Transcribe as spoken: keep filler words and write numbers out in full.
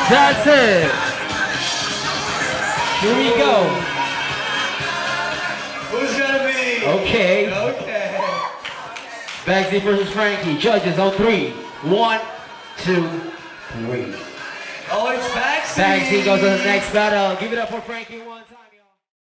That's it. Here we go. Who's gonna be? Okay. Okay. Bagsy versus Frankie. Judges on three. One, two, three. Oh, it's Bagsy. Bagsy goes to the next battle. Give it up for Frankie one time.